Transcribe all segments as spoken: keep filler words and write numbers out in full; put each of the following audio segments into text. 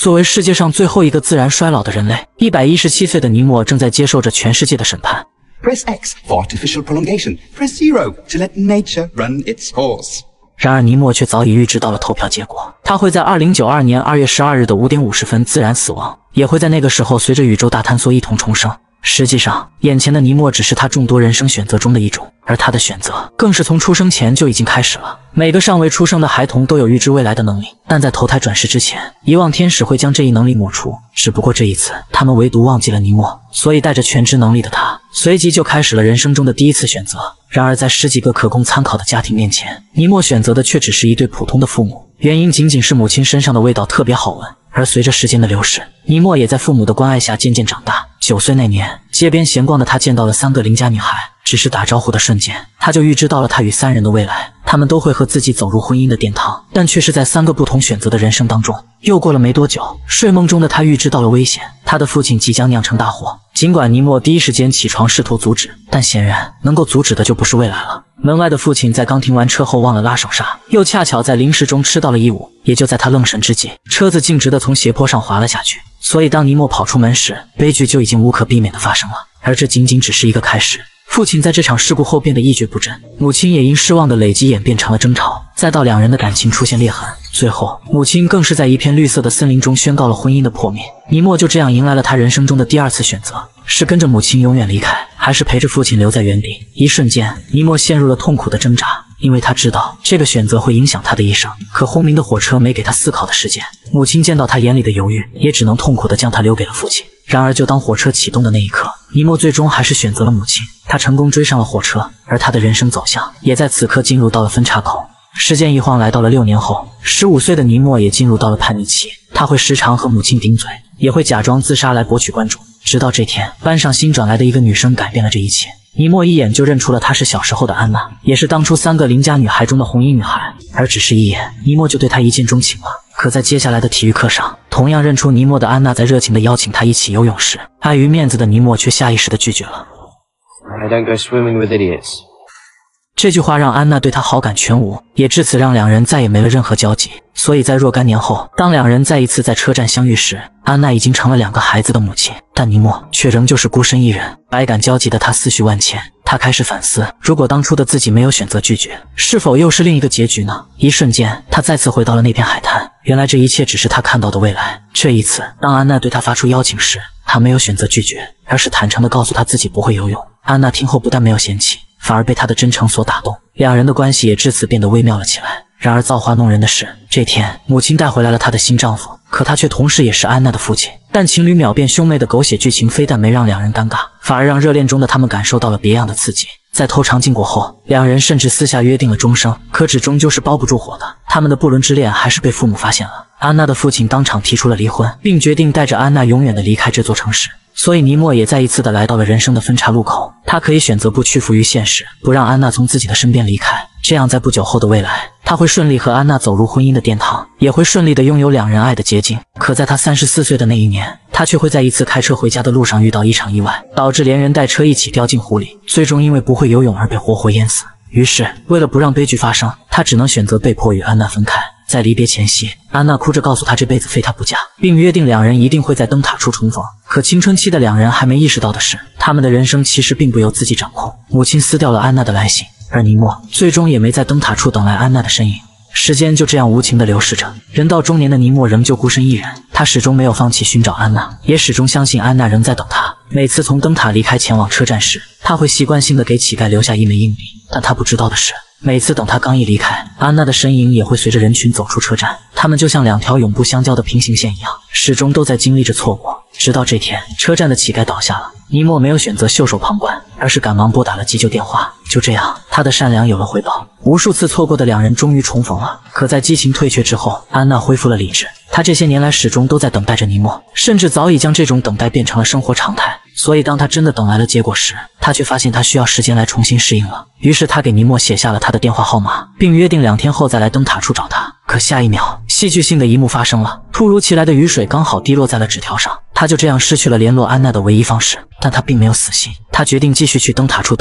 作为世界上最后一个自然衰老的人类，一百一十七岁的尼莫正在接受着全世界的审判。 Press X for artificial prolongation. Press zero to let nature run its course. 然而尼莫却早已预知到了投票结果，他会在二零九二年二月十二日的五点五十分自然死亡，也会在那个时候随着宇宙大坍缩一同重生。实际上，眼前的尼莫只是他众多人生选择中的一种，而他的选择更是从出生前就已经开始了。每个尚未出生的孩童都有预知未来的能力，但在投胎转世之前，遗忘天使会将这一能力抹除。只不过这一次，他们唯独忘记了尼莫，所以带着全知能力的他，随即就开始了人生中的第一次选择。然而，在十几个可供参考的家庭面前，尼莫选择的却只是一对普通的父母，原因仅仅是母亲身上的味道特别好闻。而随着时间的流逝，尼莫也在父母的关爱下渐渐长大。九岁那年，街边闲逛的他见到了三个邻家女孩，只是打招呼的瞬间，他就预知到了他与三人的未来，他们都会和自己走入婚姻的殿堂，但却是在三个不同选择的人生当中。又过了没多久，睡梦中的他预知到了危险，他的父亲即将酿成大祸。尽管尼莫第一时间起床试图阻止，但显然能够阻止的就不是未来了。门外的父亲在刚停完车后忘了拉手刹，又恰巧在临时中吃到了异物，也就在他愣神之际，车子径直地从斜坡上滑了下去。所以当尼莫跑出门时，悲剧就已经无可避免地发生了。而这仅仅只是一个开始。父亲在这场事故后变得一蹶不振，母亲也因失望的累积演变成了争吵，再到两人的感情出现裂痕，最后母亲更是在一片绿色的森林中宣告了婚姻的破灭。尼莫就这样迎来了他人生中的第二次选择，是跟着母亲永远离开，还是陪着父亲留在原地。一瞬间，尼莫陷入了痛苦的挣扎，因为他知道这个选择会影响他的一生。可轰鸣的火车没给他思考的时间，母亲见到他眼里的犹豫，也只能痛苦地将他留给了父亲。然而就当火车启动的那一刻，尼莫最终还是选择了母亲，他成功追上了火车，而他的人生走向也在此刻进入到了分岔口。时间一晃来到了六年后，十五岁的尼莫也进入到了叛逆期，他会时常和母亲顶嘴，也会假装自杀来博取关注。直到这天，班上新转来的一个女生改变了这一切。尼莫一眼就认出了她是小时候的安娜，也是当初三个邻家女孩中的红衣女孩。而只是一眼，尼莫就对她一见钟情了。可在接下来的体育课上，同样认出尼莫的安娜在热情地邀请他一起游泳时，碍于面子的尼莫却下意识地拒绝了。 I don't go swimming with idiots. 这句话让安娜对他好感全无，也至此让两人再也没了任何交集。所以在若干年后，当两人再一次在车站相遇时，安娜已经成了两个孩子的母亲，但尼莫却仍旧是孤身一人。百感交集的他思绪万千，他开始反思，如果当初的自己没有选择拒绝，是否又是另一个结局呢？一瞬间，他再次回到了那片海滩，原来这一切只是他看到的未来。这一次，当安娜对他发出邀请时，他没有选择拒绝，而是坦诚地告诉他自己不会游泳。安娜听后不但没有嫌弃，反而被他的真诚所打动，两人的关系也至此变得微妙了起来。然而造化弄人的是，这天母亲带回来了她的新丈夫，可他却同时也是安娜的父亲。但情侣秒变兄妹的狗血剧情非但没让两人尴尬，反而让热恋中的他们感受到了别样的刺激。在偷尝禁果后，两人甚至私下约定了终生，可只终究是包不住火的，他们的不伦之恋还是被父母发现了。安娜的父亲当场提出了离婚，并决定带着安娜永远的离开这座城市。所以尼莫也再一次的来到了人生的分岔路口，他可以选择不屈服于现实，不让安娜从自己的身边离开，这样在不久后的未来，他会顺利和安娜走入婚姻的殿堂，也会顺利的拥有两人爱的结晶。可在他三十四岁的那一年，他却会在一次开车回家的路上遇到一场意外，导致连人带车一起掉进湖里，最终因为不会游泳而被活活淹死。于是为了不让悲剧发生，他只能选择被迫与安娜分开。在离别前夕，安娜哭着告诉他这辈子非他不嫁，并约定两人一定会在灯塔处重逢。可青春期的两人还没意识到的是，他们的人生其实并不由自己掌控。母亲撕掉了安娜的来信，而尼莫最终也没在灯塔处等来安娜的身影。时间就这样无情地流逝着，人到中年的尼莫仍旧孤身一人，他始终没有放弃寻找安娜，也始终相信安娜仍在等他。每次从灯塔离开前往车站时，他会习惯性地给乞丐留下一枚硬币，但他不知道的是，每次等他刚一离开，安娜的身影也会随着人群走出车站，他们就像两条永不相交的平行线一样，始终都在经历着错过。直到这天，车站的乞丐倒下了，尼莫没有选择袖手旁观，而是赶忙拨打了急救电话。就这样，他的善良有了回报，无数次错过的两人终于重逢了。可在激情退却之后，安娜恢复了理智，她这些年来始终都在等待着尼莫，甚至早已将这种等待变成了生活常态。所以当他真的等来了结果时，他却发现他需要时间来重新适应了。于是他给尼莫写下了他的电话号码，并约定两天后再来灯塔处找他。可下一秒，戏剧性的一幕发生了，突如其来的雨水刚好滴落在了纸条上，他就这样失去了联络安娜的唯一方式。但他并没有死心，他决定继续去灯塔处等待。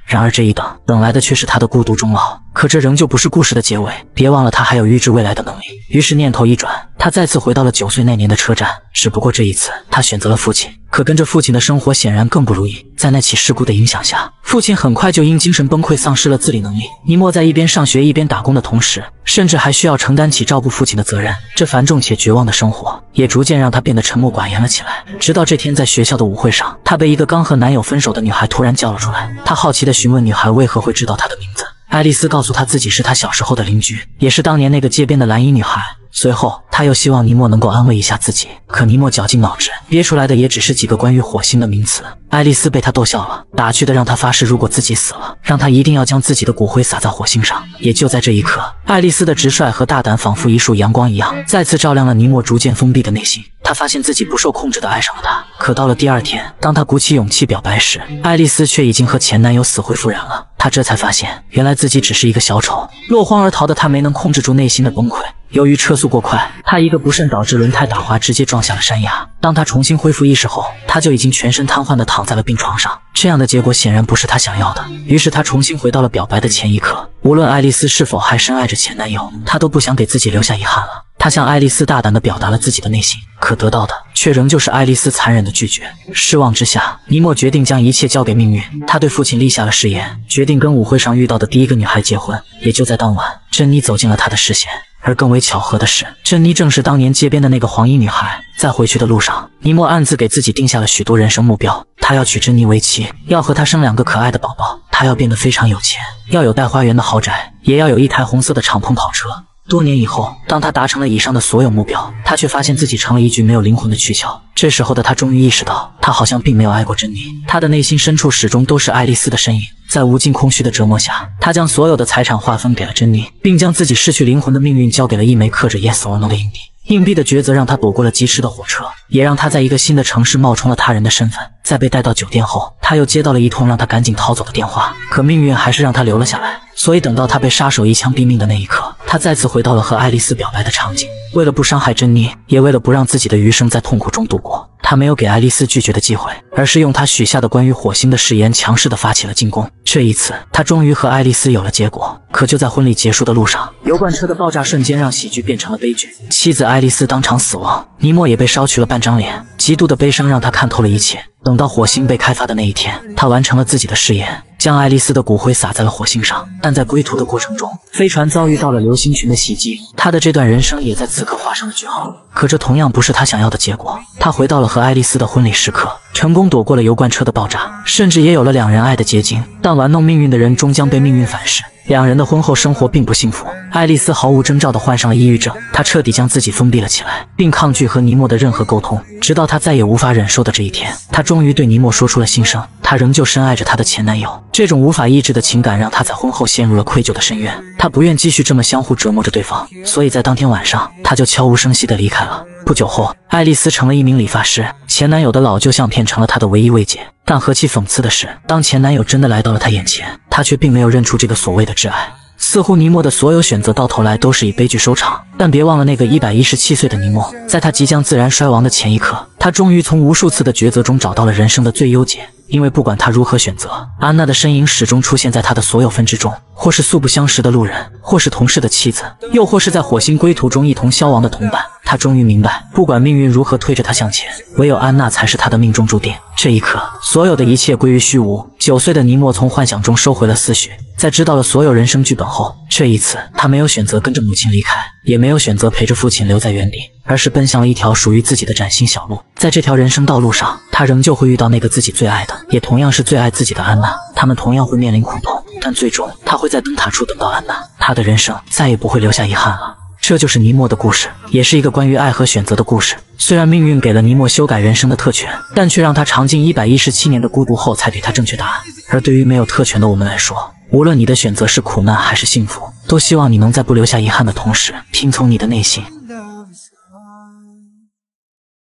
然而这一等，等来的却是他的孤独终老。可这仍旧不是故事的结尾，别忘了他还有预知未来的能力。于是念头一转，他再次回到了九岁那年的车站，只不过这一次他选择了父亲。可跟着父亲的生活显然更不如意，在那起事故的影响下，父亲很快就因精神崩溃丧失了自理能力。尼莫在一边上学一边打工的同时，甚至还需要承担起照顾父亲的责任。这繁重且绝望的生活也逐渐让他变得沉默寡言了起来。直到这天，在学校的舞会上，他被一个刚和男友分手的女孩突然叫了出来。他好奇地询问女孩为何会知道他的名字。爱丽丝告诉他自己是他小时候的邻居，也是当年那个街边的蓝衣女孩。随后他又希望尼莫能够安慰一下自己，可尼莫绞尽脑汁憋出来的也只是几个关于火星的名词。爱丽丝被他逗笑了，打趣的让他发誓，如果自己死了，让他一定要将自己的骨灰撒在火星上。也就在这一刻，爱丽丝的直率和大胆仿佛一束阳光一样，再次照亮了尼莫逐渐封闭的内心。他发现自己不受控制地爱上了他。可到了第二天，当他鼓起勇气表白时，爱丽丝却已经和前男友死灰复燃了。他这才发现，原来自己只是一个小丑。落荒而逃的他没能控制住内心的崩溃。由于车速过快，他一个不慎导致轮胎打滑，直接撞下了山崖。当他重新恢复意识后，他就已经全身瘫痪地躺在了病床上。这样的结果显然不是他想要的，于是他重新回到了表白的前一刻。无论爱丽丝是否还深爱着前男友，他都不想给自己留下遗憾了。他向爱丽丝大胆地表达了自己的内心，可得到的却仍旧是爱丽丝残忍的拒绝。失望之下，尼莫决定将一切交给命运。他对父亲立下了誓言，决定跟舞会上遇到的第一个女孩结婚。也就在当晚，珍妮走进了他的视线。而更为巧合的是，珍妮正是当年街边的那个黄衣女孩。在回去的路上，尼莫暗自给自己定下了许多人生目标。他要娶珍妮为妻，要和她生两个可爱的宝宝，他要变得非常有钱，要有带花园的豪宅，也要有一台红色的敞篷跑车。多年以后，当他达成了以上的所有目标，他却发现自己成了一具没有灵魂的躯壳。这时候的他终于意识到，他好像并没有爱过珍妮，他的内心深处始终都是爱丽丝的身影。在无尽空虚的折磨下，他将所有的财产划分给了珍妮，并将自己失去灵魂的命运交给了一枚刻着 Yes or No 的硬币。硬币的抉择让他躲过了疾驰的火车，也让他在一个新的城市冒充了他人的身份。在被带到酒店后，他又接到了一通让他赶紧逃走的电话，可命运还是让他留了下来。所以等到他被杀手一枪毙命的那一刻，他再次回到了和爱丽丝表白的场景。为了不伤害珍妮，也为了不让自己的余生在痛苦中度过，他没有给爱丽丝拒绝的机会，而是用他许下的关于火星的誓言强势地发起了进攻。这一次，他终于和爱丽丝有了结果。可就在婚礼结束的路上，油罐车的爆炸瞬间让喜剧变成了悲剧，妻子爱丽丝当场死亡，尼莫也被烧去了半张脸。极度的悲伤让他看透了一切。等到火星被开发的那一天，他完成了自己的誓言，将爱丽丝的骨灰撒在了火星上。但在归途的过程中，飞船遭遇到了流星群的袭击，他的这段人生也在此刻画上了句号。可这同样不是他想要的结果。他回到了和爱丽丝的婚礼时刻，成功躲过了油罐车的爆炸，甚至也有了两人爱的结晶。但玩弄命运的人终将被命运反噬。两人的婚后生活并不幸福，爱丽丝毫无征兆地患上了抑郁症，她彻底将自己封闭了起来，并抗拒和尼莫的任何沟通。直到她再也无法忍受的这一天，她终于对尼莫说出了心声。她仍旧深爱着她的前男友，这种无法抑制的情感让她在婚后陷入了愧疚的深渊。她不愿继续这么相互折磨着对方，所以在当天晚上，她就悄无声息地离开了。不久后，爱丽丝成了一名理发师，前男友的老旧相片成了她的唯一慰藉。但何其讽刺的是，当前男友真的来到了她眼前，她却并没有认出这个所谓的挚爱。似乎尼莫的所有选择到头来都是以悲剧收场。但别忘了那个一百一十七岁的尼莫，在他即将自然衰亡的前一刻，他终于从无数次的抉择中找到了人生的最优解。因为不管他如何选择，安娜的身影始终出现在他的所有分支中，或是素不相识的路人，或是同事的妻子，又或是在火星归途中一同消亡的同伴。他终于明白，不管命运如何推着他向前，唯有安娜才是他的命中注定。这一刻，所有的一切归于虚无。九岁的尼莫从幻想中收回了思绪，在知道了所有人生剧本后，这一次他没有选择跟着母亲离开，也没有选择陪着父亲留在原地，而是奔向了一条属于自己的崭新小路。在这条人生道路上，他仍旧会遇到那个自己最爱的，也同样是最爱自己的安娜。他们同样会面临苦痛，但最终他会在灯塔处等到安娜。他的人生再也不会留下遗憾了。这就是尼莫的故事，也是一个关于爱和选择的故事。虽然命运给了尼莫修改人生的特权，但却让他尝尽一百一十七年的孤独后才给他正确答案。而对于没有特权的我们来说，无论你的选择是苦难还是幸福，都希望你能在不留下遗憾的同时，听从你的内心，